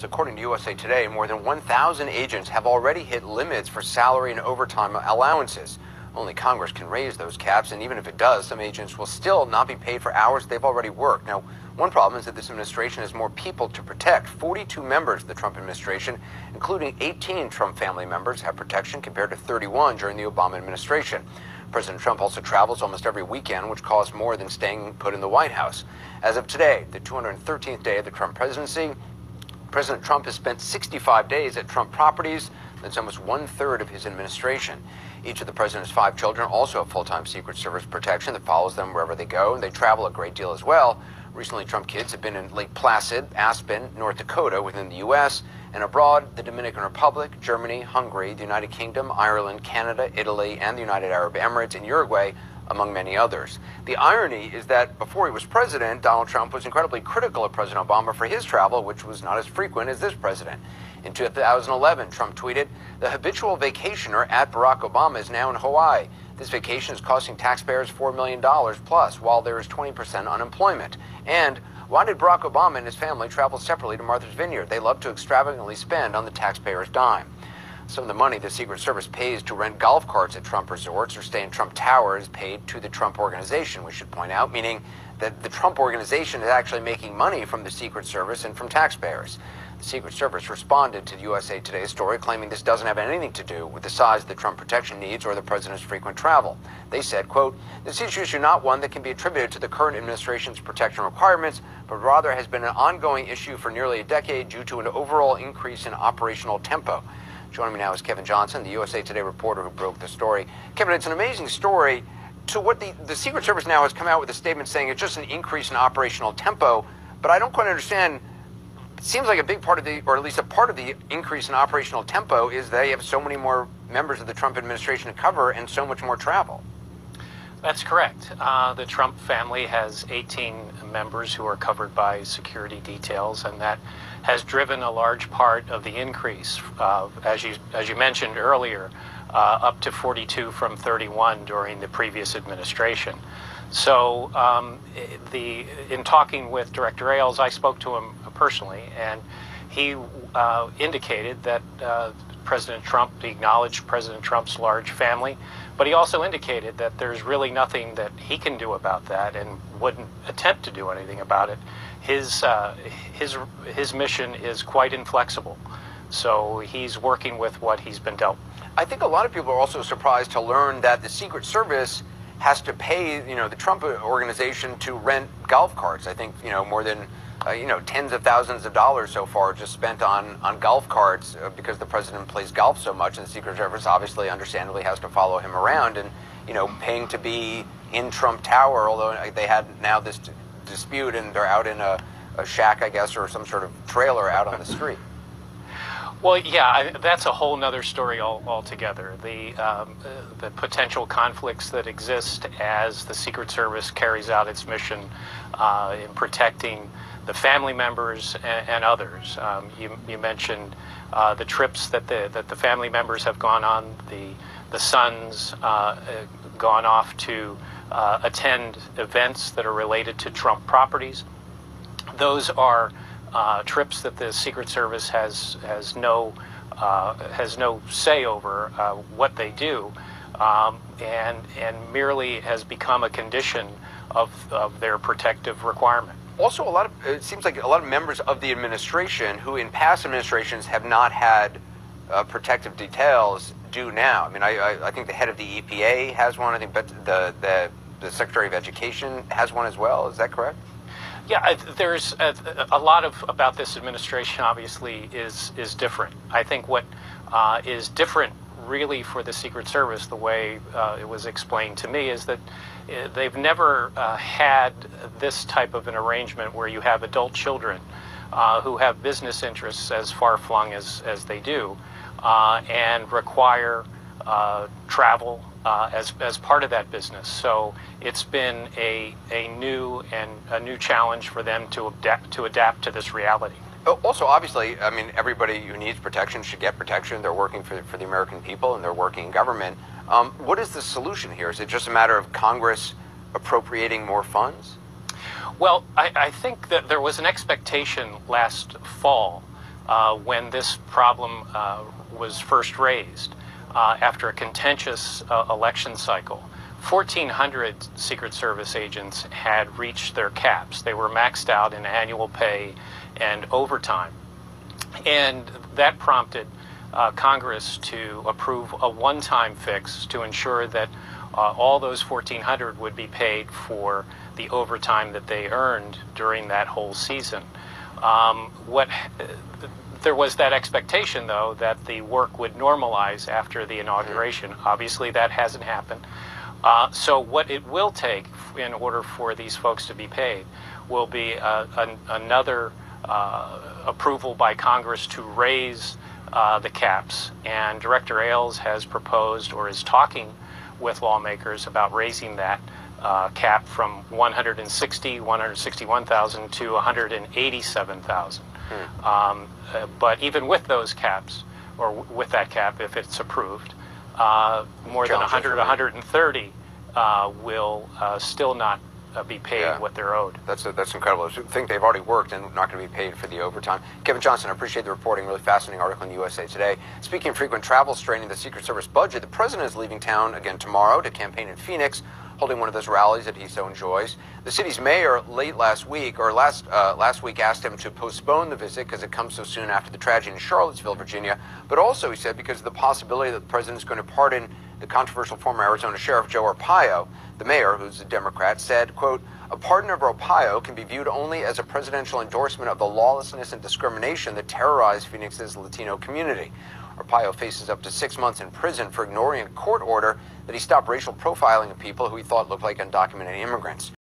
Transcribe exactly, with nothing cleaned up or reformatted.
According to U S A Today, more than one thousand agents have already hit limits for salary and overtime allowances. Only Congress can raise those caps, and even if it does, some agents will still not be paid for hours they've already worked. Now, one problem is that this administration has more people to protect. forty-two members of the Trump administration, including eighteen Trump family members, have protection compared to thirty-one during the Obama administration. President Trump also travels almost every weekend, which costs more than staying put in the White House. As of today, the two hundred thirteenth day of the Trump presidency, President Trump has spent sixty-five days at Trump properties. That's almost one-third of his administration. Each of the president's five children also have full-time Secret Service protection that follows them wherever they go, and they travel a great deal as well. Recently, Trump kids have been in Lake Placid, Aspen, North Dakota within the U S, and abroad, the Dominican Republic, Germany, Hungary, the United Kingdom, Ireland, Canada, Italy, and the United Arab Emirates, and Uruguay, among many others. The irony is that before he was president, Donald Trump was incredibly critical of President Obama for his travel, which was not as frequent as this president. In two thousand eleven, Trump tweeted, "The habitual vacationer at Barack Obama is now in Hawaii. This vacation is costing taxpayers four million dollars plus, while there is twenty percent unemployment. And why did Barack Obama and his family travel separately to Martha's Vineyard? They love to extravagantly spend on the taxpayer's dime." Some of the money the Secret Service pays to rent golf carts at Trump resorts or stay in Trump Tower is paid to the Trump Organization, we should point out, meaning that the Trump Organization is actually making money from the Secret Service and from taxpayers. The Secret Service responded to the U S A Today's story, claiming this doesn't have anything to do with the size of the Trump protection needs or the president's frequent travel. They said, quote, "This issue is not one that can be attributed to the current administration's protection requirements, but rather has been an ongoing issue for nearly a decade due to an overall increase in operational tempo." Joining me now is Kevin Johnson, the U S A Today reporter who broke the story. Kevin, it's an amazing story. To what the, the Secret Service now has come out with a statement saying it's just an increase in operational tempo, but I don't quite understand. It seems like a big part of the, or at least a part of the increase in operational tempo is they have so many more members of the Trump administration to cover and so much more travel. That's correct. Uh, the Trump family has eighteen members who are covered by security details, and that has driven a large part of the increase, uh, as you as you mentioned earlier, uh, up to forty-two from thirty-one during the previous administration. So, um, the in talking with Director Ailes, I spoke to him personally, and he uh, indicated that uh, President Trump, he acknowledged President Trump's large family, but he also indicated that there's really nothing that he can do about that and wouldn't attempt to do anything about it. His, uh, his, his mission is quite inflexible, so he's working with what he's been dealt. I think a lot of people are also surprised to learn that the Secret Service has to pay, you know, the Trump organization to rent golf carts. I think, you know, more than Uh, you know, tens of thousands of dollars so far just spent on, on golf carts uh, because the president plays golf so much, and the Secret Service obviously, understandably, has to follow him around and, you know, paying to be in Trump Tower, although they had now this d dispute and they're out in a, a shack, I guess, or some sort of trailer out on the street. Well, yeah, I, that's a whole nother story all, altogether. The, um, uh, the potential conflicts that exist as the Secret Service carries out its mission uh, in protecting the family members and, and others. Um, you, you mentioned uh, the trips that the that the family members have gone on. The the sons uh, gone off to uh, attend events that are related to Trump properties. Those are uh, trips that the Secret Service has has no uh, has no say over uh, what they do, um, and and merely has become a condition of of their protective requirement. Also, a lot of, it seems like a lot of members of the administration who in past administrations have not had uh, protective details do now. I mean, I, I, I think the head of the E P A has one. I think but the, the, the Secretary of Education has one as well. Is that correct? Yeah, there's a, a lot of about this administration obviously is, is different. I think what uh, is different really for the Secret Service, the way uh, it was explained to me, is that they've never uh, had this type of an arrangement where you have adult children uh, who have business interests as far-flung as, as they do uh, and require uh, travel uh, as, as part of that business. So it's been a, a new and a new challenge for them to adapt, to adapt to this reality. Also, obviously, I mean, everybody who needs protection should get protection. They're working for, for the American people and they're working in government. Um, what is the solution here? Is it just a matter of Congress appropriating more funds? Well, I, I think that there was an expectation last fall uh, when this problem uh, was first raised uh, after a contentious uh, election cycle. fourteen hundred Secret Service agents had reached their caps. They were maxed out in annual pay and overtime. And that prompted uh, Congress to approve a one-time fix to ensure that uh, all those fourteen hundred would be paid for the overtime that they earned during that whole season. Um, what there was that expectation, though, that the work would normalize after the inauguration. Obviously, that hasn't happened. Uh, so what it will take in order for these folks to be paid will be uh, an, another uh, approval by Congress to raise uh, the caps. And Director Ailes has proposed or is talking with lawmakers about raising that uh, cap from one hundred sixty, one hundred sixty-one thousand to one hundred eighty-seven thousand. Hmm. Um, uh, but even with those caps, or w with that cap, if it's approved, uh, more than one hundred, one hundred thirty uh, will uh, still not uh, be paid yeah. what they're owed. That's a, that's incredible. I think they've already worked and not going to be paid for the overtime. Kevin Johnson, I appreciate the reporting. Really fascinating article in U S A Today. Speaking of frequent travel straining the Secret Service budget, the president is leaving town again tomorrow to campaign in Phoenix, holding one of those rallies that he so enjoys. The city's mayor late last week, or last uh, last week, asked him to postpone the visit because it comes so soon after the tragedy in Charlottesville, Virginia. But also, he said, because of the possibility that the president is going to pardon the controversial former Arizona Sheriff Joe Arpaio. The mayor, who's a Democrat, said, quote, "A pardon of Arpaio can be viewed only as a presidential endorsement of the lawlessness and discrimination that terrorized Phoenix's Latino community." Arpaio faces up to six months in prison for ignoring a court order that he stopped racial profiling of people who he thought looked like undocumented immigrants.